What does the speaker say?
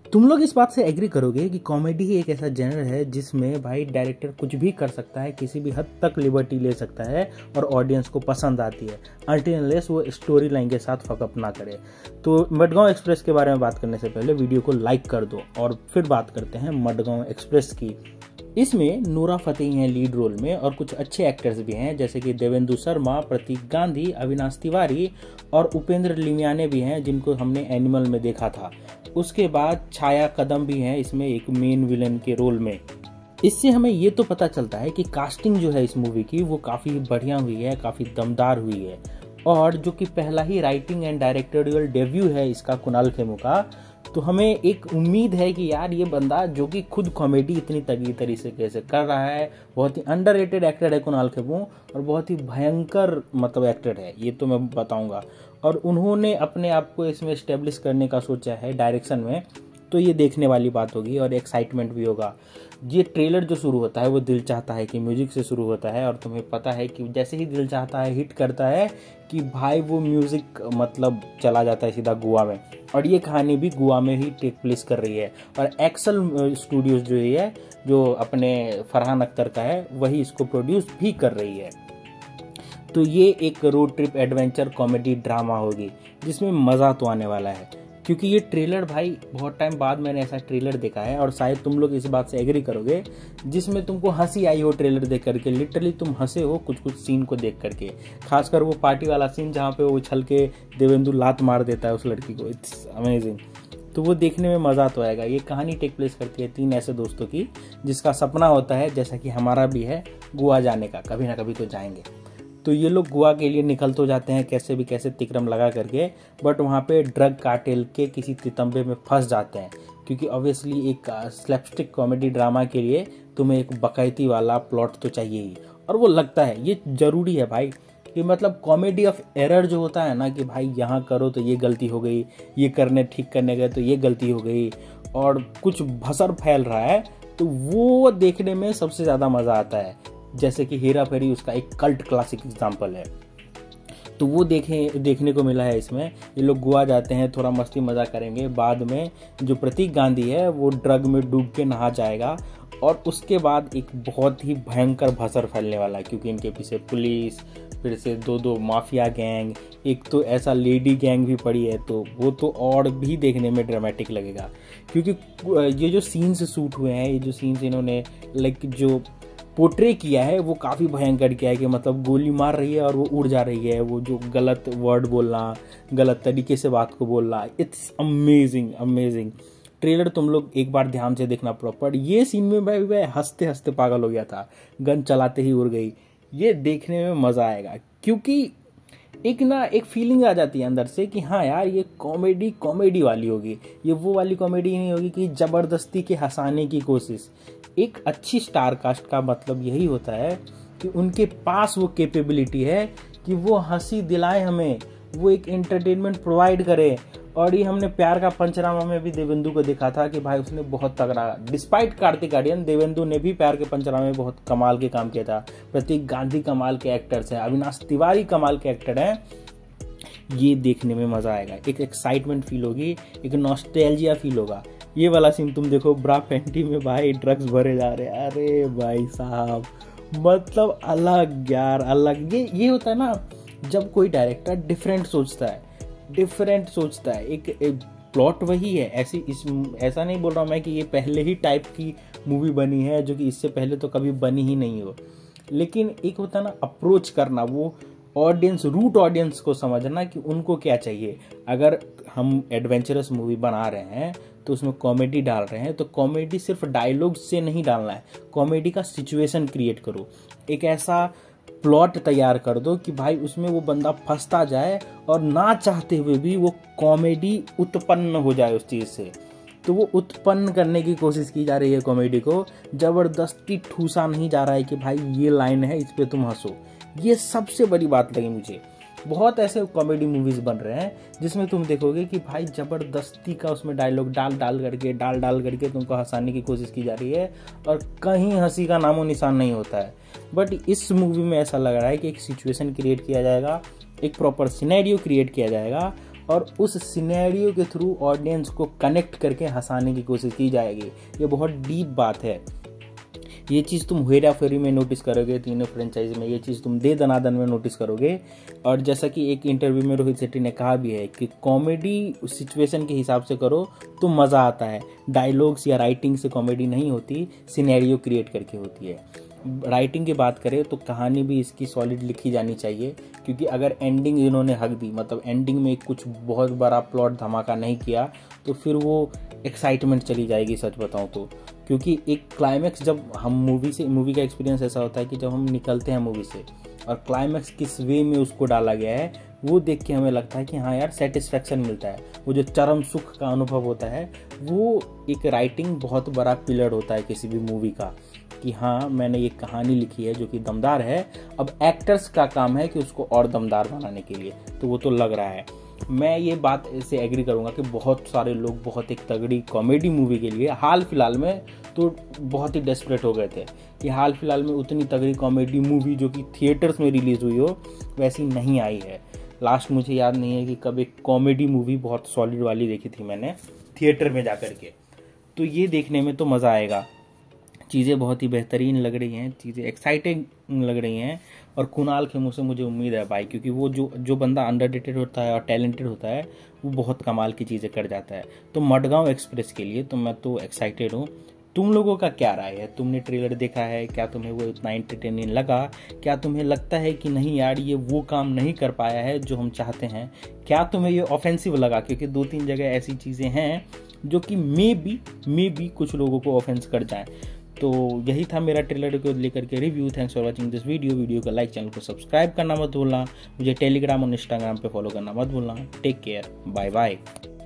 तुम लोग इस बात से एग्री करोगे कि कॉमेडी ही एक ऐसा जेनर है जिसमें भाई डायरेक्टर कुछ भी कर सकता है, किसी भी हद तक लिबर्टी ले सकता है और ऑडियंस को पसंद आती है, अनटिल अनलेस वो स्टोरी लाइन के साथ फकअप ना करे। तो मडगांव एक्सप्रेस के बारे में बात करने से पहले वीडियो को लाइक कर दो और फिर बात करते हैं मडगांव एक्सप्रेस की। इसमें नूरा फतेही हैं लीड रोल में और कुछ अच्छे एक्टर्स भी हैं जैसे कि देवेंदु शर्मा, प्रतीक गांधी, अविनाश तिवारी और उपेंद्र लिमियाने भी हैं जिनको हमने एनिमल में देखा था। उसके बाद छाया कदम भी हैं इसमें एक मेन विलन के रोल में। इससे हमें ये तो पता चलता है कि कास्टिंग जो है इस मूवी की वो काफ़ी बढ़िया हुई है, काफ़ी दमदार हुई है। और जो कि पहला ही राइटिंग एंड डायरेक्टोरियल डेब्यू है इसका कुणाल खेमू का, तो हमें एक उम्मीद है कि यार ये बंदा जो कि खुद कॉमेडी इतनी तरीके से कर रहा है, बहुत ही अंडररेटेड एक्टर है कुणाल खेमू और बहुत ही भयंकर मतलब एक्टर है, ये तो मैं बताऊंगा। और उन्होंने अपने आप को इसमें एस्टेब्लिश करने का सोचा है डायरेक्शन में, तो ये देखने वाली बात होगी और एक्साइटमेंट भी होगा। ये ट्रेलर जो शुरू होता है वो दिल चाहता है कि म्यूजिक से शुरू होता है और तुम्हें पता है कि जैसे ही दिल चाहता है हिट करता है कि भाई वो म्यूजिक मतलब चला जाता है सीधा गोवा में। और ये कहानी भी गोवा में ही टेक प्लेस कर रही है और एक्सल स्टूडियोज जो है जो अपने फरहान अख्तर का है वही इसको प्रोड्यूस भी कर रही है। तो ये एक road trip adventure comedy drama होगी जिसमें मज़ा तो आने वाला है, क्योंकि ये ट्रेलर भाई बहुत टाइम बाद मैंने ऐसा ट्रेलर देखा है और शायद तुम लोग इस बात से एग्री करोगे जिसमें तुमको हंसी आई हो ट्रेलर देख करके, लिटरली तुम हंसे हो कुछ सीन को देख करके। खासकर वो पार्टी वाला सीन जहाँ पे वो उछल के देवेंदु लात मार देता है उस लड़की को, इट्स अमेजिंग। तो वो देखने में मज़ा तो आएगा। ये कहानी टेक प्लेस करती है 3 ऐसे दोस्तों की जिसका सपना होता है, जैसा कि हमारा भी है, गोवा जाने का, कभी ना कभी तो जाएंगे। तो ये लोग गोवा के लिए निकल तो जाते हैं कैसे भी कैसे तिकरम लगा करके, बट वहाँ पे ड्रग कार्टेल के किसी तितंबे में फंस जाते हैं, क्योंकि ऑब्वियसली एक स्लैपस्टिक कॉमेडी ड्रामा के लिए तुम्हें एक बकैती वाला प्लॉट तो चाहिए ही। और वो लगता है ये जरूरी है भाई, कि मतलब कॉमेडी ऑफ एरर जो होता है ना, कि भाई यहाँ करो तो ये गलती हो गई, ये करने ठीक करने गए तो ये गलती हो गई और कुछ भसर फैल रहा है, तो वो देखने में सबसे ज़्यादा मज़ा आता है। जैसे कि हेरा फेरी उसका एक कल्ट क्लासिक एग्जाम्पल है, तो वो देखने को मिला है इसमें। ये लोग गोवा जाते हैं, थोड़ा मस्ती मजा करेंगे, बाद में जो प्रतीक गांधी है वो ड्रग में डूब के नहा जाएगा और उसके बाद एक बहुत ही भयंकर भसर फैलने वाला है, क्योंकि इनके पीछे पुलिस, फिर से 2 माफिया गैंग, एक तो ऐसा लेडी गैंग भी पड़ी है, तो वो तो और भी देखने में ड्रामेटिक लगेगा। क्योंकि ये जो सीन्स शूट हुए हैं, ये जो सीन्स इन्होंने लाइक जो पोर्ट्रे किया है वो काफ़ी भयंकर किया है, कि मतलब गोली मार रही है और वो उड़ जा रही है, वो जो गलत वर्ड बोलना, गलत तरीके से बात को बोलना, इट्स अमेजिंग अमेजिंग। ट्रेलर तुम लोग एक बार ध्यान से देखना प्रॉपर। ये सीन में मैं हंसते हंसते पागल हो गया था, गन चलाते ही उड़ गई। ये देखने में मज़ा आएगा, क्योंकि एक फीलिंग आ जाती है अंदर से कि हाँ यार ये कॉमेडी वाली होगी, ये वो वाली कॉमेडी नहीं होगी कि ज़बरदस्ती के हंसाने की कोशिश। एक अच्छी स्टार कास्ट का मतलब यही होता है कि उनके पास वो कैपेबिलिटी है कि वो हंसी दिलाए हमें, वो एक एंटरटेनमेंट प्रोवाइड करे। और ये हमने प्यार का पंचनामा में भी देवेंदु को देखा था कि भाई उसने बहुत तगड़ा, डिस्पाइट कार्तिक आर्यन, देवेंदु ने भी प्यार के पंचनामा में बहुत कमाल के काम किया था। प्रतीक गांधी कमाल के एक्टर्स हैं, अविनाश तिवारी कमाल के एक्टर हैं। ये देखने में मजा आएगा, एक एक्साइटमेंट फील होगी, एक नॉस्टैल्जिया फील होगा। ये वाला सीन तुम देखो, ब्रा पैंटी में भाई ड्रग्स भरे जा रहे हैं, अरे भाई साहब मतलब अलग यार अलग। ये होता है ना जब कोई डायरेक्टर डिफरेंट सोचता है। एक प्लॉट वही है, ऐसा नहीं बोल रहा मैं कि ये पहले ही टाइप की मूवी बनी है जो कि इससे पहले तो कभी बनी ही नहीं हो, लेकिन एक होता है ना अप्रोच करना, वो रूट ऑडियंस को समझना कि उनको क्या चाहिए। अगर हम एडवेंचरस मूवी बना रहे हैं तो उसमें कॉमेडी डाल रहे हैं, तो कॉमेडी सिर्फ डायलॉग से नहीं डालना है, कॉमेडी का सिचुएशन क्रिएट करो, एक ऐसा प्लॉट तैयार कर दो कि भाई उसमें वो बंदा फंसता जाए और ना चाहते हुए भी वो कॉमेडी उत्पन्न हो जाए उस चीज़ से। तो वो उत्पन्न करने की कोशिश की जा रही है कॉमेडी को, जबरदस्ती ठूसा नहीं जा रहा है कि भाई ये लाइन है इस पे तुम हंसो। ये सबसे बड़ी बात लगी मुझे। बहुत ऐसे कॉमेडी मूवीज बन रहे हैं जिसमें तुम देखोगे कि भाई जबरदस्ती का उसमें डायलॉग डाल करके तुमको हंसाने की कोशिश की जा रही है और कहीं हंसी का नामो निशान नहीं होता है। बट इस मूवी में ऐसा लग रहा है कि एक सिचुएशन क्रिएट किया जाएगा, एक प्रॉपर सिनेरियो क्रिएट किया जाएगा और उस सिनेरियो के थ्रू ऑडियंस को कनेक्ट करके हंसाने की कोशिश की जाएगी। ये बहुत डीप बात है। ये चीज़ तुम हेरा फेरी में नोटिस करोगे, तीनों फ्रेंचाइज में, ये चीज़ तुम दे दनादन में नोटिस करोगे। और जैसा कि एक इंटरव्यू में रोहित शेट्टी ने कहा भी है कि कॉमेडी सिचुएशन के हिसाब से करो तो मज़ा आता है, डायलॉग्स या राइटिंग से कॉमेडी नहीं होती, सिनेरियो क्रिएट करके होती है। राइटिंग की बात करें तो कहानी भी इसकी सॉलिड लिखी जानी चाहिए, क्योंकि अगर एंडिंग इन्होंने हक दी, मतलब एंडिंग में कुछ बहुत बड़ा प्लॉट धमाका नहीं किया, तो फिर वो एक्साइटमेंट चली जाएगी, सच बताऊं तो। क्योंकि एक क्लाइमैक्स, जब हम मूवी का एक्सपीरियंस ऐसा होता है कि जब हम निकलते हैं मूवी से और क्लाइमैक्स किस वे में उसको डाला गया है, वो देख के हमें लगता है कि हाँ यार सेटिस्फैक्शन मिलता है। वो जो चरम सुख का अनुभव होता है, वो एक राइटिंग बहुत बड़ा पिलर होता है किसी भी मूवी का, कि हाँ मैंने ये कहानी लिखी है जो कि दमदार है। अब एक्टर्स का काम है कि उसको और दमदार बनाने के लिए, तो वो तो लग रहा है। मैं ये बात से एग्री करूँगा कि बहुत सारे लोग बहुत एक तगड़ी कॉमेडी मूवी के लिए हाल फिलहाल में तो बहुत ही डेस्परेट हो गए थे कि हाल फिलहाल में उतनी तगड़ी कॉमेडी मूवी जो कि थिएटर्स में रिलीज़ हुई हो वैसी नहीं आई है। लास्ट मुझे याद नहीं है कि कब एक कॉमेडी मूवी बहुत सॉलिड वाली देखी थी मैंने थिएटर में जाकर के। तो ये देखने में तो मज़ा आएगा। चीज़ें बहुत ही बेहतरीन लग रही हैं, चीज़ें एक्साइटिंग लग रही हैं। और कुणाल खेमू से मुझे उम्मीद है भाई, क्योंकि वो जो बंदा अंडररेटेड होता है और टैलेंटेड होता है, वो बहुत कमाल की चीज़ें कर जाता है। तो मडगांव एक्सप्रेस के लिए तो मैं तो एक्साइटेड हूँ। तुम लोगों का क्या राय है? तुमने ट्रेलर देखा है, क्या तुम्हें वो इतना एंटरटेनिंग लगा? क्या तुम्हें लगता है कि नहीं यार ये वो काम नहीं कर पाया है जो हम चाहते हैं? क्या तुम्हें ये ऑफेंसिव लगा? क्योंकि 2-3 जगह ऐसी चीज़ें हैं जो कि मे बी कुछ लोगों को ऑफेंस कर जाए। तो यही था मेरा ट्रेलर को लेकर के review. Thanks for watching this video को लाइक, चैनल को सब्सक्राइब करना मत भूलना, मुझे टेलीग्राम और इंस्टाग्राम पे फॉलो करना मत भूलना। Take care, bye bye.